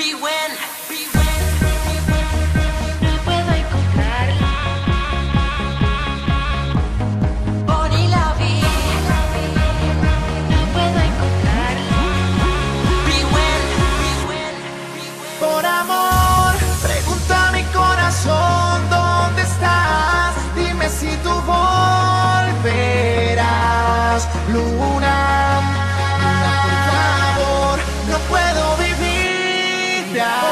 No puedo encontrarla. Bonnie la vi. No puedo encontrarla. Por amor, pregunta a mi corazón, ¿dónde estás? Dime si tú volverás. Luna, luna, por favor, no puedo vivir ya.